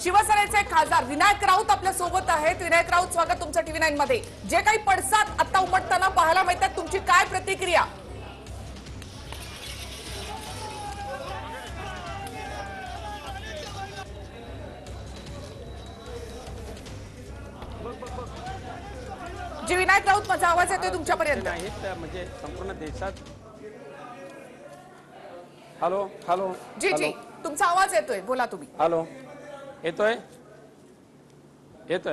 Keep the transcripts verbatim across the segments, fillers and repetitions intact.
शिवसेनेचे खासदार विनायक राऊत आपल्या सोबत आहेत। विनायक राऊत, स्वागत तुमचं टीव्ही नाईन मध्ये। जे काही पडसाद आता उमटताना पाहायला मिळतात, तुमची काय प्रतिक्रिया? जी विनायक राऊत, माझा आवाज येतोय तुमच्यापर्यंत? म्हणजे संपूर्ण देशात हॅलो हॅलो जी जी तुमचा आवाज येतोय, बोला तुम्ही। हॅलो येतोय येतोय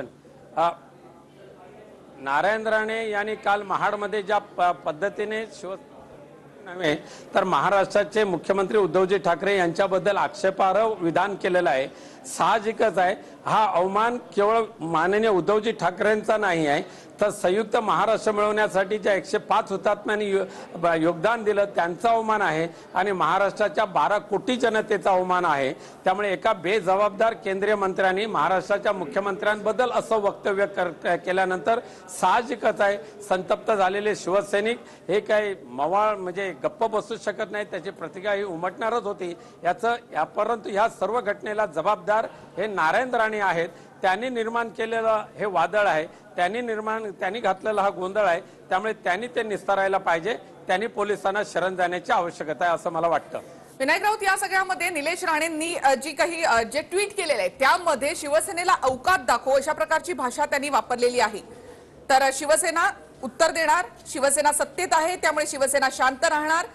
नारायण राणे यांनी काल महाडमध्ये ज्या पद्धतीने शिव नव्हे तर महाराष्ट्राचे मुख्यमंत्री उद्धवजी ठाकरे यांच्याबद्दल आक्षेपार्ह विधान केलेलं आहे। साहजिकच आहे, हा अवमान केवळ माननीय उद्धवजी ठाकरेंचा नाही आहे, तर संयुक्त महाराष्ट्र मिळवण्यासाठी ज्या एकशे पाच हुतात्म्यांनी योगदान दिलं त्यांचा अवमान आहे आणि महाराष्ट्राच्या बारा कोटी जनतेचा अवमान आहे। त्यामुळे एका बेजबाबदार केंद्रीय मंत्र्यांनी महाराष्ट्राच्या मुख्यमंत्र्यांबद्दल असं वक्तव्य केल्यानंतर साहजिकच आहे संतप्त झालेले शिवसैनिक हे काही मवाळ म्हणजे गप्प बसू शकत नाही, त्याची प्रतिक्रिया ही उमटणारच होती। याचं या परंतु ह्या सर्व घटनेला जबाबदार हे नारायण राणे आहेत। त्यांनी निर्माण केलेलं हे वादळ आहे, त्यांनी निर्माण त्यांनी घातलेला हा गोंधळ आहे, त्यामुळे त्यांनी ते निस्तारायला पाहिजे। त्यांनी पोलिसांना शरण जाण्याची आवश्यकता आहे असं मला वाटतं। विनायक राऊत, या सगळ्यामध्ये निलेश राणेंनी जे काही जे ट्विट केलेले आहे त्यामध्ये शिवसेनेला अवकात दाखव अशा प्रकारची भाषा त्यांनी वापरलेली आहे। तर शिवसेना उत्तर देणार, शिवसेना सत्तेत आहे त्यामुळे शिवसेना शांत राहणार,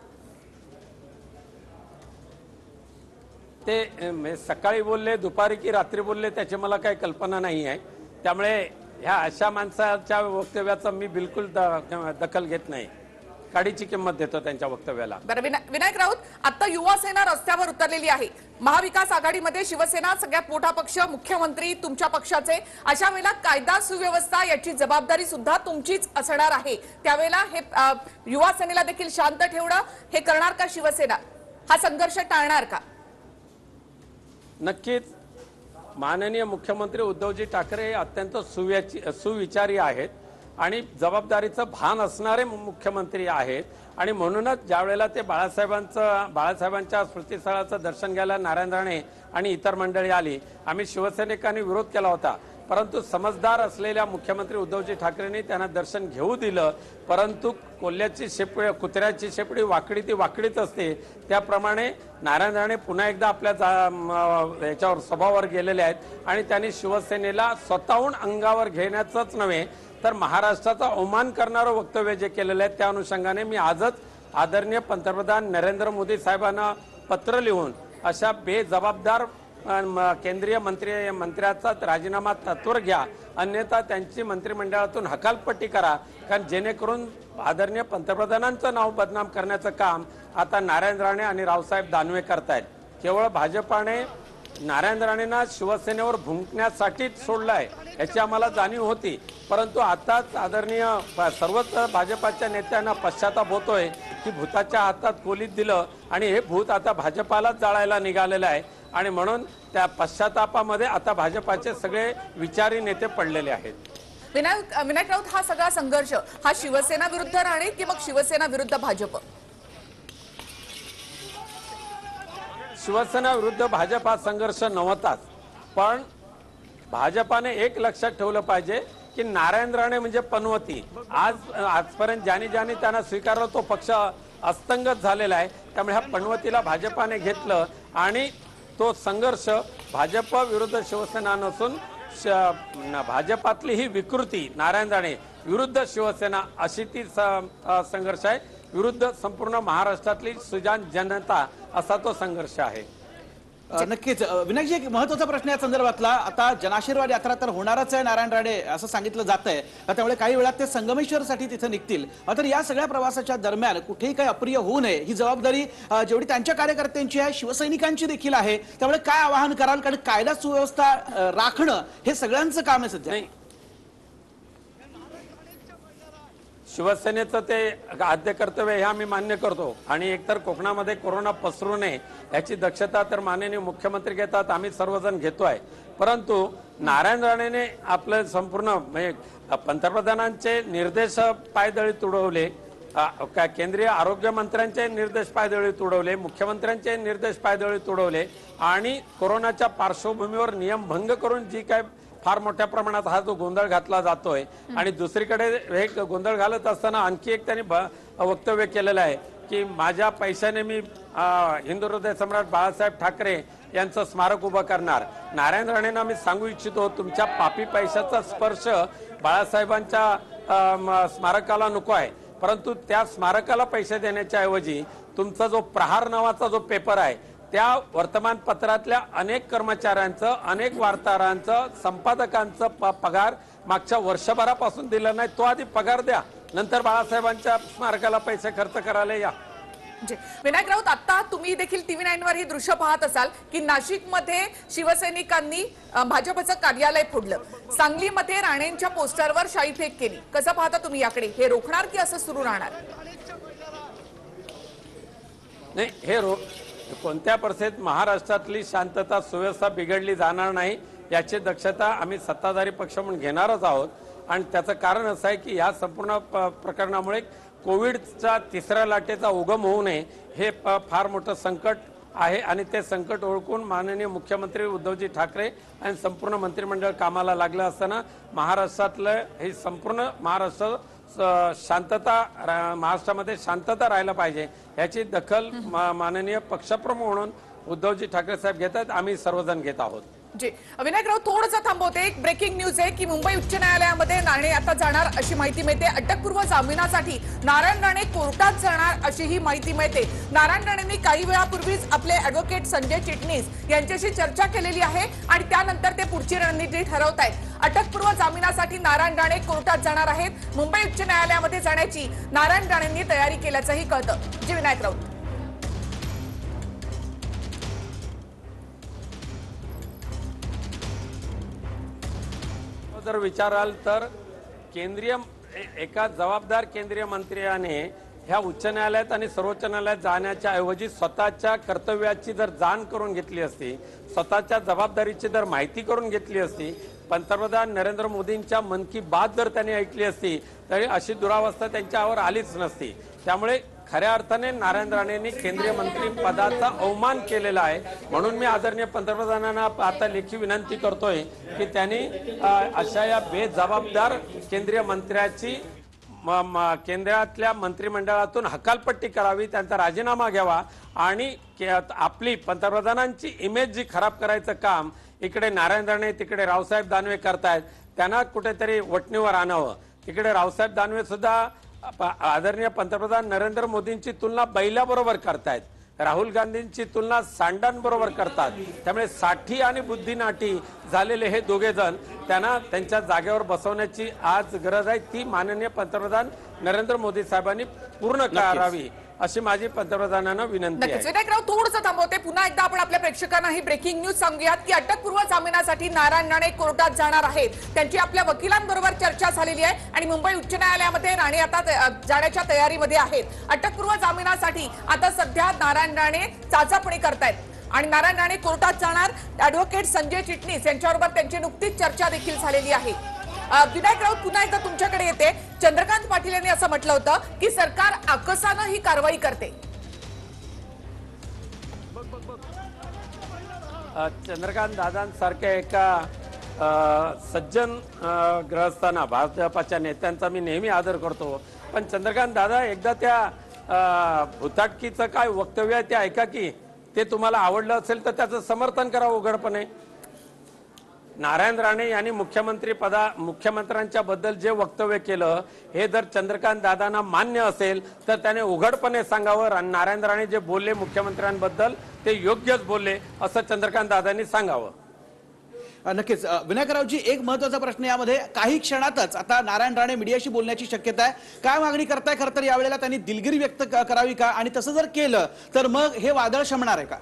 ते सकाळी बोलले दुपारी की रात्री बोलले त्याची मला काही कल्पना नाही आहे। त्यामुळे ह्या अशा माणसाच्या वक्तव्याचा मी बिलकुल दखल घेत नाही, काडीची किंमत देतो त्यांच्या वक्तव्याला। बरं विनायक राऊत, आता युवा सेना रस्त्यावर उतरलेली आहे। महाविकास आघाडीमध्ये शिवसेना सगळ्यात मोठा पक्ष, मुख्यमंत्री तुमच्या पक्षाचे, अशा वेळेला कायदा सुव्यवस्था याची जबाबदारी सुद्धा तुमचीच असणार आहे। त्यावेळेला हे युवा सेनेला देखील शांत ठेवणं हे करणार का शिवसेना? हा संघर्ष टाळणार का? नक्कीच माननीय मुख्यमंत्री उद्धवजी ठाकरे हे अत्यंत सुविचारी आहेत आणि जबाबदारीचं भान असणारे मुख्यमंत्री आहेत आणि म्हणूनच ज्या वेळेला ते बाळासाहेबांचं बाळासाहेबांच्या स्मृतीस्थळाचं दर्शन घ्यायला नारायण राणे आणि इतर मंडळी आली, आम्ही शिवसैनिकांनी विरोध केला होता, परंतु समजदार असलेल्या मुख्यमंत्री उद्धवजी ठाकरेंनी त्यांना दर्शन घेऊ दिलं। परंतु कोल्ह्याची शेपडी कुत्र्याची शेपडी वाकडी ती वाकडीच असते, त्याप्रमाणे नारायण राणे पुन्हा एकदा आपल्या याच्यावर स्वभावावर गेलेले आहेत आणि त्यांनी शिवसेनेला स्वतःहून अंगावर घेण्याचंच नव्हे तर महाराष्ट्राचा अवमान करणारं वक्तव्य जे केलेलं आहे, त्या अनुषंगाने मी आजच आदरणीय पंतप्रधान नरेंद्र मोदी साहेबांना पत्र लिहून अशा बेजबाबदार केंद्रीय मंत्री मंत्र्याचा राजीनामा तत्वर घ्या, अन्यथा त्यांची मंत्रिमंडळातून हकालपट्टी करा, कारण जेणेकरून आदरणीय पंतप्रधानांचं नाव बदनाम करण्याचं काम आता नारायण राणे आणि रावसाहेब दानवे करतायत। केवळ भाजपाने नारायण राणेंना शिवसेनेवर भुंकण्यासाठीच सोडलाय याची आम्हाला जाणीव होती, परंतु आताच आदरणीय सर्वच भाजपाच्या नेत्यांना पश्चाताप होतोय की भूताच्या हातात कोलीत दिलं आणि हे भूत आता भाजपालाच जाळायला निघालेलं आहे आणि म्हणून त्या पश्चातापामध्ये आता भाजपाचे सगळे विचारी नेते पडलेले आहेत। विनायक विनायक राऊत, हा सगळा संघर्ष हा शिवसेना विरुद्ध राणे की मग शिवसेना विरुद्ध भाजप? शिवसेना विरुद्ध भाजप हा संघर्ष नव्हताच, पण भाजपाने एक लक्षात ठेवलं पाहिजे की नारायण राणे म्हणजे पनवती। आज आजपर्यंत ज्याने ज्याने त्यांना स्वीकारलं तो पक्ष अस्तंगत झालेला आहे, त्यामुळे ह्या पनवतीला भाजपाने घेतलं आणि तो संघर्ष भाजप विरुद्ध शिवसेना नसून भाजपातली ही विकृती नारायण राणे विरुद्ध शिवसेना अशी ती संघर्ष आहे, विरुद्ध संपूर्ण महाराष्ट्रातली सुजाण जनता असा तो संघर्ष आहे। नक्कीच विनायकजी, एक महत्त्वाचा प्रश्न या संदर्भातला, आता जनाशीर्वाद यात्रा तर होणारच आहे नारायण राणे असं सांगितलं जात आहे, त्यामुळे काही वेळात ते संगमेश्वरसाठी तिथे निघतील, तर या सगळ्या प्रवासाच्या दरम्यान कुठेही काही अप्रिय होऊ नये ही जबाबदारी जेवढी त्यांच्या कार्यकर्त्यांची आहे शिवसैनिकांची देखील आहे। त्यामुळे काय आवाहन कराल, कारण कायदा सुव्यवस्था राखणं हे सगळ्यांचं काम आहे सध्या। शिवसेनेचं ते आद्य कर्तव्य हे आम्ही मान्य करतो आणि एकतर कोकणामध्ये कोरोना पसरू नये याची दक्षता तर माननीय मुख्यमंत्री घेतात, आम्ही सर्वजण घेतोय, परंतु नारायण राणेने आपलं संपूर्ण म्हणजे पंतप्रधानांचे निर्देश पायदळी तुडवले, केंद्रीय आरोग्य मंत्र्यांचे निर्देश पायदळी तुडवले, मुख्यमंत्र्यांचे निर्देश पायदळी तुडवले आणि कोरोनाच्या पार्श्वभूमीवर नियमभंग करून जी काय फार मोठ्या प्रमाणात हा जो गोंधळ घातला जातोय आणि दुसरीकडे हे गोंधळ घालत असताना आणखी एक त्यांनी वक्तव्य केलेलं आहे की माझ्या पैशाने मी हिंदू हृदय सम्राट बाळासाहेब ठाकरे यांचं स्मारक उभं करणार। नारायण राणेंना मी सांगू इच्छितो, तुमच्या पापी पैशाचा स्पर्श बाळासाहेबांच्या स्मारकाला नको आहे, परंतु त्या स्मारकाला पैसे देण्याच्या ऐवजी तुमचा जो प्रहार नावाचा जो पेपर आहे त्या वर्तमानपत्रातल्या अनेक कर्मचाऱ्यांचं, अनेक वार्ताहरांचं, संपादकांचं पगार मागच्या वर्षभरापासून दिला नाही, तो आधी पगार द्या, नंतर बाळासाहेबांच्या स्मारकाला पैसे खर्च करायला या। विनायक राऊत, आता तुम्ही देखील टीव्ही नाईन वर ही दृश्य पाहत असाल की नाशिकमध्ये शिवसैनिकांनी भाजपचं कार्यालय फोडलं, सांगलीमध्ये राणेंच्या पोस्टरवर शाईफेक केली, कसं पाहता तुम्ही याकडे? हे रोखणार की असं सुरू राहणार? नाही, हे रो कोणत्या परिस्थितीत महाराष्ट्रातली शांतता सुव्यवस्था बिघडली जाणार नाही याची दक्षता आम्ही सत्ताधारी पक्ष म्हणून घेणारच आहोत। आणि त्याचं कारण असं आहे की या संपूर्ण प्रकरणामुळे कोविडच्या तिसऱ्या लाटेचा उगम होऊ नये हे फार मोठं संकट आहे आणि ते संकट ओळखून माननीय मुख्यमंत्री उद्धवजी ठाकरे आणि संपूर्ण मंत्रिमंडळ कामाला लागलं असताना महाराष्ट्रातलं हे संपूर्ण महाराष्ट्र शांतता महाराष्ट्रामध्ये शांतता राहायला पाहिजे याची दखल माननीय पक्षप्रमुख म्हणून उद्धवजी ठाकरे साहेब घेतात, आम्ही सर्वजण घेत आहोत। जी विनायक राऊत, थोडंसं थांबवते, एक ब्रेकिंग न्यूज आहे की मुंबई उच्च न्यायालयामध्ये राणे आता जाणार अशी माहिती मिळते। अटकपूर्व जामिनासाठी नारायण राणे कोर्टात जाणार अशी ही माहिती मिळते। नारायण राणेंनी काही वेळापूर्वीच आपले ॲडव्होकेट संजय चिटणीस यांच्याशी चर्चा केलेली आहे आणि त्यानंतर ते पुढची रणनीती ठरवत आहेत। अटकपूर्व जामिनासाठी नारायण राणे कोर्टात जाणार आहेत। मुंबई उच्च न्यायालयामध्ये जाण्याची नारायण राणेंनी तयारी केल्याचंही कळतं। जी विनायक राऊत, जर विचाराल तर केंद्रीय एका जबाबदार केंद्रीय मंत्र्याने ह्या उच्च न्यायालयात आणि सर्वोच्च न्यायालयात जाण्याच्या ऐवजी स्वतःच्या कर्तव्याची जर जाण करून घेतली असती, स्वतःच्या जबाबदारीची जर माहिती करून घेतली असती, पंतप्रधान नरेंद्र मोदींच्या मन की बात जर त्यांनी ऐकली असती तरी अशी दुरावस्था त्यांच्यावर आलीच नसती। त्यामुळे खऱ्या अर्थाने नारायण राणेंनी केंद्रीय मंत्री पदाचा अवमान केलेला आहे, म्हणून मी आदरणीय पंतप्रधानांना आता लेखी विनंती करतोय की त्यांनी अशा या बेजबाबदार केंद्रीय मंत्र्याची केंद्रातल्या मंत्रिमंडळातून हकालपट्टी करावी, त्यांचा राजीनामा घ्यावा आणि आपली पंतप्रधानांची इमेज जी खराब करायचं काम इकडे नारायण राणे तिकडे रावसाहेब दानवे करतायत, त्यांना कुठेतरी वटणीवर आणावं। इकडे रावसाहेब दानवे सुद्धा आदरणीय पंतप्रधान नरेंद्र मोदींची तुलना बैलाबरोबर करतायत, राहुल गांधींची तुलना सांडांबरोबर करतात। त्यामुळे साठी आणि बुद्धिनाटी झालेले हे दोघे जण त्यांना त्यांच्या जागेवर बसवण्याची आज गरज आहे, ती माननीय पंतप्रधान नरेंद्र मोदी साहेबांनी पूर्ण करावी अशी माझी पंतप्रधानांना विनंती आहे। विनायक राऊत, थोडंसं थांबवते, पुन्हा एकदा आपण आपल्या प्रेक्षकांना ही ब्रेकिंग न्यूज सांगूयात की अटकपूर्व जामिनासाठी नारायण राणे कोर्टात जाणार आहेत। त्यांची आपल्या वकिलांबरोबर चर्चा झालेली आहे आणि मुंबई उच्च न्यायालयामध्ये राणे आता जाण्याच्या तयारीमध्ये आहेत। अटकपूर्व जामिनासाठी आता सध्या नारायण राणे चाचपणी करतायत आणि नारायण राणे कोर्टात जाणार। ॲडव्होकेट संजय चिटणीस यांच्याबरोबर त्यांची नुकतीच चर्चा देखील झालेली आहे। विनायक राऊत, पुन्हा एकदा तुमच्याकडे येते। चंद्रकांत पाटील यांनी असं म्हटलं होतं की सरकार आकसानं ही कारवाई करते। चंद्रकांत दादांसारख्या एका सज्जन ग्रहस्थांना भाजपाच्या नेत्यांचा मी नेहमी आदर करतो, पण चंद्रकांत दादा एकदा त्या भुताटकीचं काय वक्तव्य आहे ते ऐका की, ते तुम्हाला आवडलं असेल तर त्याचं समर्थन करा उघडपणे। नारायण राणे यांनी मुख्यमंत्री पदा मुख्यमंत्र्यांच्या बद्दल जे वक्तव्य केलं हे जर चंद्रकांत दादांना मान्य असेल तर त्याने उघडपणे सांगावं, नारायण राणे जे बोलले मुख्यमंत्र्यांबद्दल ते योग्यच बोलले असं चंद्रकांत दादांनी सांगावं। नक्कीच विनायकरावजी, एक महत्त्वाचा प्रश्न यामध्ये, काही क्षणातच आता नारायण राणे मीडियाशी बोलण्याची शक्यता आहे, काय मागणी करताय? खरं तर यावेळेला त्यांनी दिलगिरी व्यक्त करावी का, आणि तसं जर केलं तर मग हे वादळ शमणार आहे का?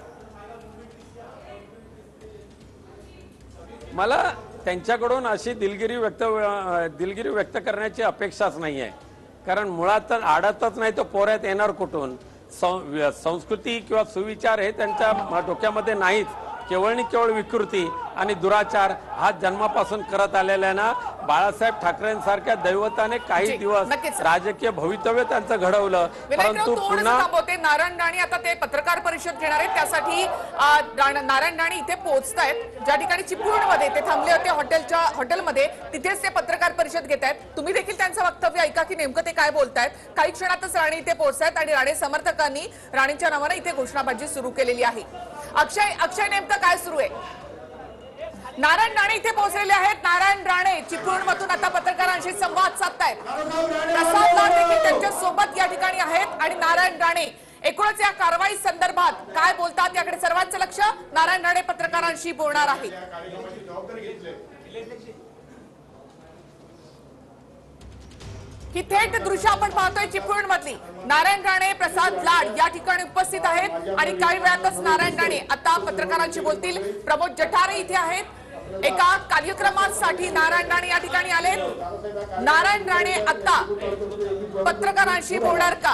मला त्यांच्याकडून अशी दिलगिरी व्यक्त दिलगिरी व्यक्त करण्याची अपेक्षाच नाही आहे, कारण मुळात आडतच नाही तो पोऱ्यात येणार कुठून? संस्कृती किंवा सुविचार हे त्यांच्या डोक्यामध्ये नाहीच, केवळ आणि केवळ विकृती आणि दुराचार हा जन्मापासून करत आलेला ना बाळासाहेब ठाकरेंसारख्या दैवताने काही जी, दिवस नक्कीच. राजकीय भवितव्य त्यांचं घडवलं, परंतु पुन्हा थांबवते. नारायण राणे आता ते पत्रकार परिषद घेणार आहेत, त्यासाठी अ, रा- नारायण राणे इथे पोहोचतायत. ज्या ठिकाणी चिपळूणमध्ये ते थांबले होते हॉटेलच्या हॉटेलमध्ये, तिथेच ते पत्रकार परिषद घेत आहेत. तुम्ही देखील त्यांचं वक्तव्य ऐका की नेमकं ते काय बोलतायत. काही क्षणातच राणे इथे पोहोचतायत आणि राणे समर्थकांनी राणेंच्या नावाने इथे घोषणाबाजी सुरू केलेली आहे. अक्षय अक्षय नेमकं काय सुरू आहे? नारायण राणे इथे पोहोचलेले आहेत. नारायण राणे चिपळूणमधून आता पत्रकारांशी संवाद साधतायत. प्रसाद लाड देखील त्यांच्या सोबत या ठिकाणी आहेत आणि नारायण राणे एकूणच या कारवाई संदर्भात काय बोलतात याकडे सर्वांचं लक्ष. नारायण राणे पत्रकारांशी बोलणार आहेत. ही थेट दृश्य आपण पाहतोय चिपळूण मधली. नारायण राणे, प्रसाद लाड या ठिकाणी उपस्थित आहेत आणि काही वेळातच नारायण राणे आता पत्रकारांशी बोलतील. प्रमोद जठारे इथे आहेत. एका कार्यक्रमासाठी नारायण राणे या ठिकाणी आलेत. नारायण राणे आता पत्रकारांशी बोलणार का?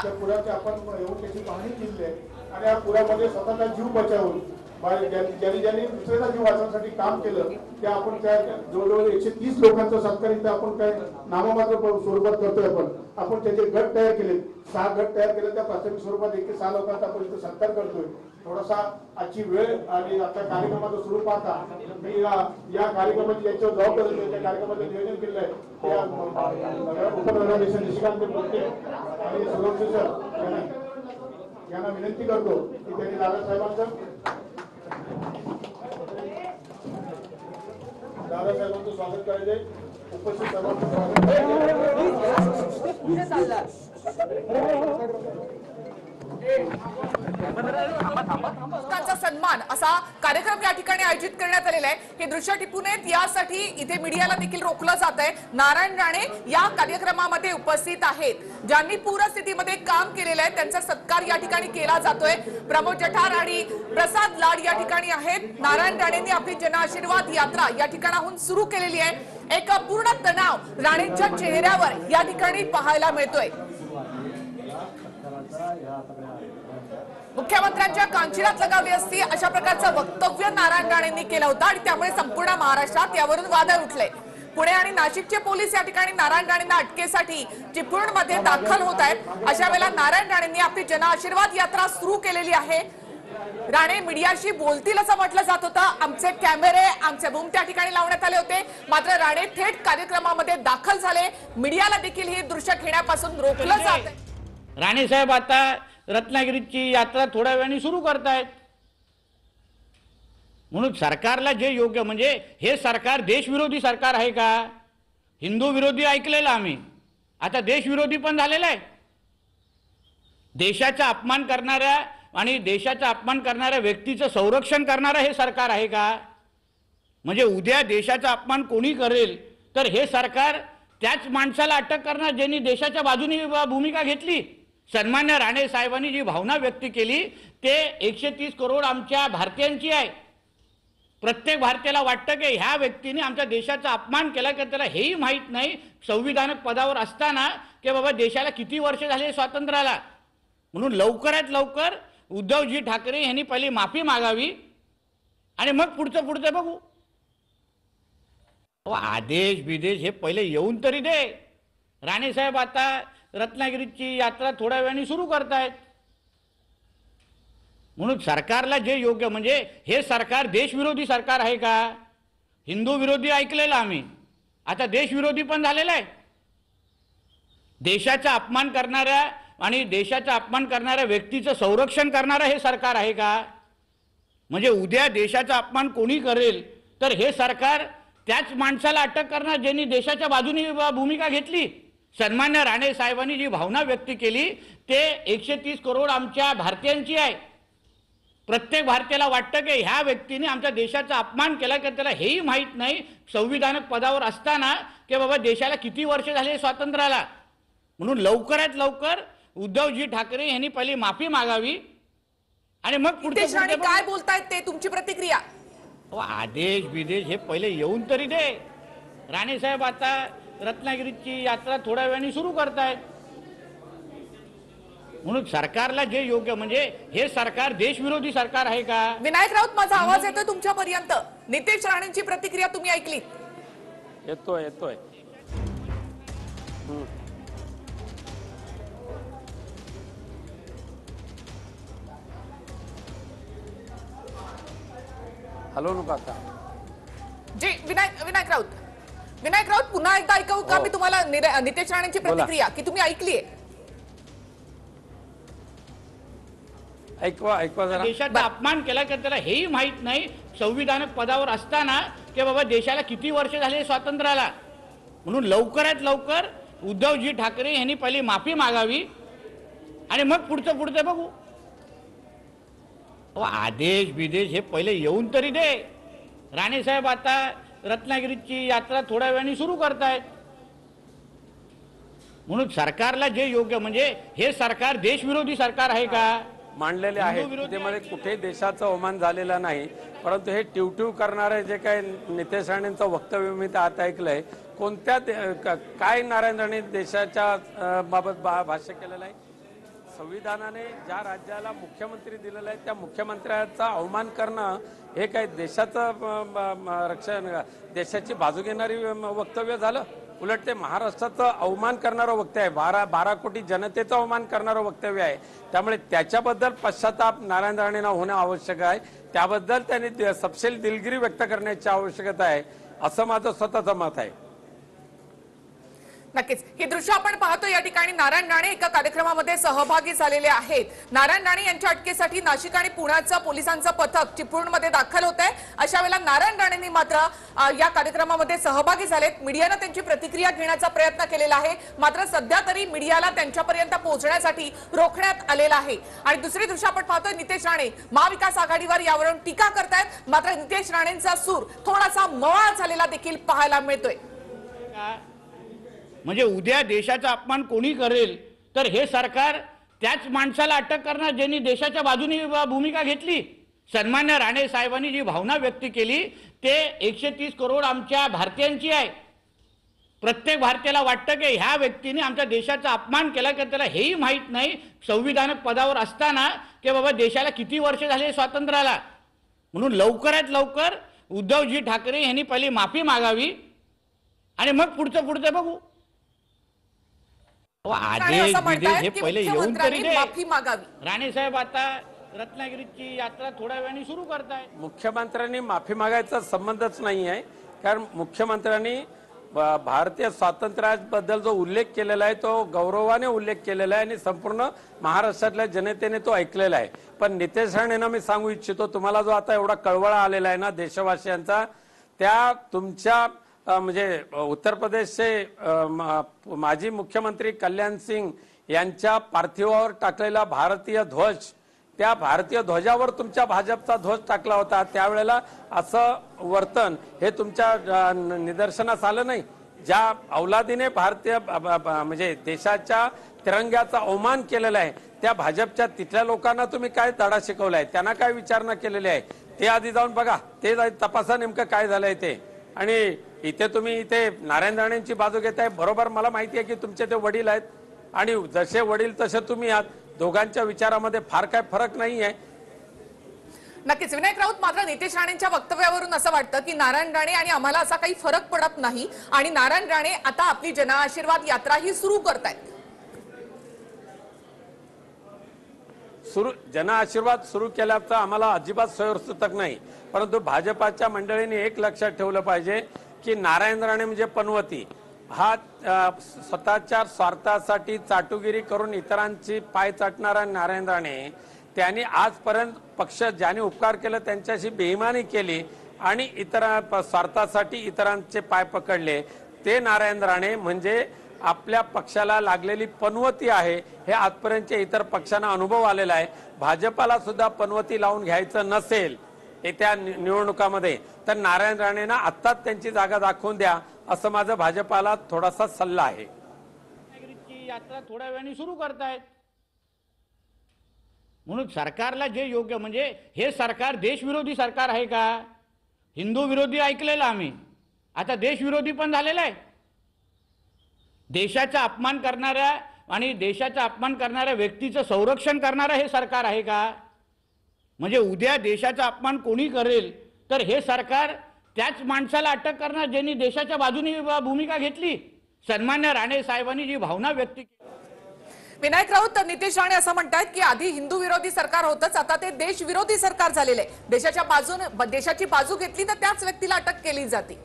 आणि या पुरामध्ये स्वतःचा जीव बचावून ज्यांनी ज्यांनी दुसऱ्याचा जीव वाचवण्यासाठी काम केलं ते आपण त्या जवळजवळ एकशे तीस लोकांचा सत्कार इथे आपण काय नाममात्र स्वरूपात करतोय. आपण आपण त्याचे गट तयार केले, सहा गट तयार केले. त्या प्राथमिक स्वरूपात एकशे सहा लोकांचा आपण इथे सत्कार करतोय. थोडासा आजची वेळ आणि आता कार्यक्रमाचं स्वरूप पाहता मी या कार्यक्रमाची याच्यावर जबाबदारी त्या कार्यक्रमाचं नियोजन केलं आहे. उपप्रधानाध्यक्ष निशिकांत बोलते आणि सुरक्षित सर यांना विनंती करतो की त्यांनी दादासाहेबांचं दादासाहेबांचं स्वागत करायचे. उपस्थित सर्वांचं स्वागत लोकांचा सन्मान असा कार्यक्रम या ठिकाणी आयोजित करण्यात आलेला आहे. हे दृश्य टिपू नयेत यासाठी इथे मीडियाला देखील रोखलं जात आहे. नारायण राणे या कार्यक्रमामध्ये उपस्थित आहेत. ज्यांनी पूरस्थितीमध्ये काम केलेलं आहे त्यांचा सत्कार या ठिकाणी केला जातोय. प्रमोद जठार आणि प्रसाद लाड या ठिकाणी आहेत. नारायण राणेंनी आपली जनआशीर्वाद यात्रा या ठिकाणाहून सुरू केलेली आहे. एक पूर्ण तणाव राणेंच्या चेहऱ्यावर या ठिकाणी पाहायला मिळतोय. मुख्यमंत्र्यांच्या कांचिलात लगावली असती अशा प्रकारचं वक्तव्य नारायण राणेंनी केलं होतं आणि त्यामुळे संपूर्ण महाराष्ट्रात यावरून वादळ उठले. पुणे आणि नाशिकचे पोलीस या ठिकाणी नारायण राणेंना अटकेसाठी चिपळूणमध्ये दाखल होत आहेत. अशा वेळेला नारायण राणेंनी आपली जनआशीर्वाद यात्रा सुरू केलेली आहे. राणे मीडियाशी बोलतील असं म्हटलं जात होतं. आमचे कॅमेरे आमचे बूम त्या ठिकाणी लावण्यात आले होते, मात्र राणे थेट कार्यक्रमामध्ये दाखल झाले. मीडियाला देखील ही दृश्य घेण्यापासून रोखलं जात आहे. राणे साहेब आता रत्नागिरीची यात्रा थोड्या वेळाने सुरू करतायत. म्हणून सरकारला जे योग्य, म्हणजे हे सरकार देशविरोधी सरकार आहे का? हिंदू विरोधी ऐकलेलं आम्ही, आता देशविरोधी पण झालेलं आहे. देशाचा अपमान करणाऱ्या आणि देशाचा अपमान करणाऱ्या व्यक्तीचं संरक्षण करणारं हे सरकार आहे का? म्हणजे उद्या देशाचा अपमान कोणी करेल तर हे सरकार त्याच माणसाला अटक करणार ज्यांनी देशाच्या बाजूने भूमिका घेतली. सन्मान्य राणे साहेबांनी जी भावना व्यक्त केली ते एकशे तीस करोड आमच्या भारतीयांची आहे. प्रत्येक भारतीयाला वाटतं की ह्या व्यक्तीने आमच्या देशाचा अपमान केला की त्याला हेही माहीत नाही संविधानिक पदावर असताना की बाबा देशाला किती वर्ष झाले स्वातंत्र्याला. म्हणून लवकरात लवकर उद्धवजी ठाकरे यांनी पहिली माफी मागावी आणि मग पुढचं पुढचं बघू. आदेश विदेश हे पहिले येऊन तरी दे. राणे साहेब आता रत्नागिरीची यात्रा थोड्या वेळाने सुरू करतायत. म्हणून सरकारला जे योग्य, म्हणजे हे सरकार देशविरोधी सरकार आहे का? हिंदू विरोधी ऐकलेलं आम्ही, आता देशविरोधी पण झालेलं आहे. देशाचा अपमान करणाऱ्या आणि देशाचा अपमान करणाऱ्या व्यक्तीचं संरक्षण करणारं हे सरकार आहे का? म्हणजे उद्या देशाचा अपमान कोणी करेल तर हे सरकार त्याच माणसाला अटक करणार ज्यांनी देशाच्या बाजूने भूमिका घेतली. सन्मान्य राणे साहेबांनी जी भावना व्यक्त केली ते एकशे तीस करोड आमच्या भारतीयांची आहे. प्रत्येक भारतीयाला वाटतं की ह्या व्यक्तीने आमच्या देशाचा अपमान केला की त्याला हेही माहीत नाही संविधानिक पदावर असताना की बाबा देशाला किती वर्ष झाले स्वातंत्र्याला. म्हणून लवकरात लवकर उद्धवजी ठाकरे यांनी पहिली माफी मागावी आणि मग नितेश राणे काय बोलतायत ते, तुमची प्रतिक्रिया? आदेश विदेश हे पहिले येऊन तरी दे. राणे साहेब आता रत्नागिरीची यात्रा थोड्या वेळाने सुरू करतायत. म्हणून सरकारला जे योग्य म्हणजे हे सरकार देशविरोधी सरकार आहे का? विनायक राऊत, माझा आवाज येतोय तुमच्यापर्यंत? नितेश राणेंची प्रतिक्रिया तुम्ही ऐकली? येतोय येतोय हम्म. हॅलो नका आता जी विनायक विनायक राऊत विनायक राऊत पुन्हा एकदा ऐकू का हो. मी तुम्हाला निरे- नितेश राणेंची बोला. प्रतिक्रिया की तुम्ही ऐकलीये? ऐकवा ऐकवा जरा. देशाचा अपमान केला की त्याला हेही माहित नाही संविधानिक पदावर असताना की बाबा देशाला किती वर्ष झाले स्वातंत्र्याला. म्हणून लवकरात लवकर उद्धवजी ठाकरे यांनी पहिली माफी मागावी आणि मग पुढचं पुढचं बघू. अहो, आदेश बिदेश हे पहिले येऊन तरी दे. राणे साहेब आता रत्नागिरीची यात्रा थोड्या वेळाने सुरू करतायत. म्हणून सरकारला जे योग्य म्हणजे हे सरकार देशविरोधी सरकार आहे का? मांडलेले आहेत हिंदू विरोधी त्यामध्ये कुठेही देशाचा अवमान झालेला नाही. परंतु हे टिवटिव करणारे जे काही नितेश राणेंचं वक्तव्य मी ते आता ऐकलंय, कोणत्या दे- क- काय नारायण राणे देशाच्या अ, बाबत भा- भाष्य केलेलं आहे? संविधानाने ज्या राज्याला मुख्यमंत्री दिलेलं आहे त्या मुख्यमंत्र्याचा अवमान करणं हे काय देशाचं अ, म- म- रक्षण देशाची बाजू घेणारी वक्तव्य झालं? उलट ते महाराष्ट्राचं अवमान करणारं वक्तव्य आहे. बारा बारा कोटी जनतेचं अवमान करणारं वक्तव्य आहे. त्यामुळे त्याच्याबद्दल पश्चाताप नारायण राणेंना होणं आवश्यक आहे. त्याबद्दल त्यांनी दे- सपशेल दिलगिरी व्यक्त करण्याची आवश्यकता आहे असं माझं स्वतःचं मत आहे. नक्कीच ही दृश्य आपण पाहतो. या ठिकाणी नारायण राणे एका कार्यक्रमामध्ये सहभागी झालेले आहेत. नारायण राणे यांच्या अटकेसाठी नाशिक आणि पुण्याचं पोलिसांचं पथक चिपळूणमध्ये दाखल होत आहे. अशा वेळेला नारायण राणेंनी मात्र अ, या कार्यक्रमामध्ये सहभागी झालेत. मीडियानं त्यांची प्रतिक्रिया घेण्याचा प्रयत्न केलेला आहे, मात्र सध्या तरी मीडियाला त्यांच्यापर्यंत पोहोचण्यासाठी रोखण्यात आलेलं आहे. आणि दुसरी दृश्य आपण पाहतोय, नितेश राणे महाविकास आघाडीवर यावरून टीका करतायत, मात्र नितेश राणेंचा सूर थोडासा मवाळ झालेला देखील पाहायला मिळतोय. म्हणजे उद्या देशाचा अपमान कोणी करेल तर हे सरकार त्याच माणसाला अटक करणार ज्यांनी देशाच्या बाजूने भूमिका घेतली. सन्मान्य राणे साहेबांनी जी भावना व्यक्त केली ते एकशे तीस करोड आमच्या भारतीयांची आहे. प्रत्येक भारतीयाला वाटतं की ह्या व्यक्तीने आमच्या देशाचा अपमान केला की त्याला हेही माहित नाही संविधानिक पदावर असताना की बाबा देशाला किती वर्ष झाले स्वातंत्र्याला. म्हणून लवकरात लवकर उद्धवजी ठाकरे यांनी पहिली माफी मागावी आणि मग पुढचं पुढचं बघू. अहो, राणे आदेश असं बिदेश म्हणतायत हे की पहिले येऊन तरी मुख्यमंत्र्यांनी दे. माफी मागावी. राणे साहेब आता रत्नागिरीची यात्रा थोड्या वेळाने सुरू करतायत. मुख्यमंत्र्यांनी माफी मागायचा संबंधच नाही आहे. कारण मुख्यमंत्र्यांनी ब- भारतीय स्वातंत्र्याबद्दल जो उल्लेख केलेला आहे तो गौरवाने उल्लेख केलेला आहे आणि संपूर्ण महाराष्ट्रातल्या जनतेने तो ऐकलेला आहे. पण नितेश राणेंना मी सांगू इच्छितो, तुम्हाला जो आता एवढा कळवळा आलेला आहे ना देशवासियांचा, त्या तुमच्या अ, म्हणजे उत्तर प्रदेशचे अ, म- माजी मुख्यमंत्री कल्याण सिंग यांच्या पार्थिवावर टाकलेला भारतीय ध्वज, त्या भारतीय ध्वजावर तुमच्या भाजपचा ध्वज टाकला होता. त्यावेळेला असं वर्तन हे तुमच्या अ, न- निदर्शनास आलं नाही. ज्या औलादीने भारतीय ब- ब- ब- म्हणजे देशाच्या तिरंग्याचा अवमान केलेला आहे त्या भाजपच्या तिथल्या लोकांना तुम्ही काय धडा शिकवलाय, त्यांना काय विचारणा केलेली आहे ते आधी जाऊन बघा, ते जा- तपासा नेमकं काय झालंय ते. आणि इथे तुम्ही इथे नारायण राणेंची बाजू घेताय. बरोबर मला माहिती आहे की तुमचे ते वडील आहेत आणि जसे वडील तसे तुम्ही आहात. दोघांच्या विचारामध्ये फार काय फरक नाही आहे. नक्कीच विनायक राऊत, मात्र नितेश राणेंच्या वक्तव्यावरून असं वाटतं की नारायण राणे आणि आम्हाला असा काही फरक पडत नाही आणि नारायण राणे आता आपली जनआशीर्वाद यात्रा ही सुरू करतायत. सुरू जनआशीर्वाद सुरू केल्याचं आम्हाला अजिबात सोयीस्कर नाही. परंतु भाजपाच्या मंडळींनी एक लक्षात ठेवलं पाहिजे की नारायण राणे म्हणजे पनवती. हा अ, स्वतःच्या स्वार्थासाठी चाटुगिरी करून इतरांची पाय चाटणारा नारायण राणे, त्यांनी आजपर्यंत पक्ष ज्याने उपकार केलं त्यांच्याशी बेईमानी केली आणि इतर स्वार्थासाठी इतरांचे पाय पकडले, ते नारायण राणे म्हणजे आपल्या पक्षाला लागलेली पनवती आहे. हे आजपर्यंतच्या इतर पक्षांना अनुभव आलेला आहे. भाजपाला सुद्धा पनवती लावून घ्यायचं नसेल येत्या निवडणुकामध्ये तर नारायण राणेंना आत्ताच त्यांची जागा दाखवून द्या, असं माझं भाजपाला थोडासा सल्ला आहे. रत्नागिरीची यात्रा थोड्या वेळाने सुरू करतायत. म्हणून सरकारला जे योग्य म्हणजे हे सरकार देशविरोधी सरकार आहे का? हिंदू विरोधी ऐकलेलं आम्ही, आता देशविरोधी पण झालेलं आहे. देशाचा अपमान करणाऱ्या आणि देशाचा अपमान करणाऱ्या व्यक्तीचं संरक्षण करणारं हे सरकार आहे का? म्हणजे उद्या देशाचा अपमान कोणी करेल तर हे सरकार त्याच माणसाला अटक करणार ज्यांनी देशाच्या बाजूने भूमिका घेतली. सन्मान्य राणे साहेबांनी जी भावना व्यक्त केली. विनायक राऊत, नितेश राणे असं म्हणतात की आधी हिंदू विरोधी सरकार होतंच, आता ते देश विरोधी सरकार झालेलं आहे. देशाच्या बाजूने देशाची बाजू घेतली तर त्याच व्यक्तीला अटक केली जाते.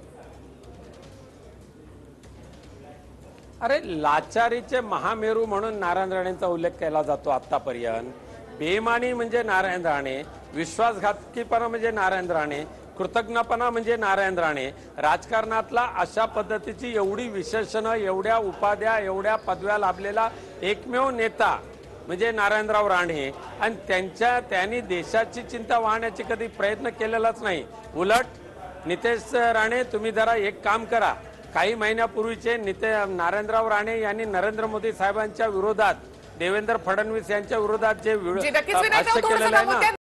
अरे लाचारीचे महामेरू म्हणून नारायण राणेंचा उल्लेख केला जातो आतापर्यंत. बेईमानी म्हणजे नारायण राणे, विश्वासघातकीपणा म्हणजे नारायण राणे, कृतज्ञपणा म्हणजे नारायण राणे. राजकारणातला अशा पद्धतीची एवढी विशेषणं, एवढ्या उपाध्या, एवढ्या पदव्या लाभलेला एकमेव नेता म्हणजे नारायणराव राणे. आणि त्यांच्या त्यांनी देशाची चिंता वाहण्याची कधी प्रयत्न केलेलाच नाही. उलट नितेश राणे, तुम्ही जरा एक काम करा. काही महिन्यापूर्वीचे निते नारायणराव राणे यांनी नरेंद्र मोदी साहेबांच्या विरोधात, देवेंद्र फडणवीस यांच्या विरोधात जे जी, नक्कीच विनायक राऊत, भाष्य थोडंसं केलेलं आहे थांबून ना, द्या.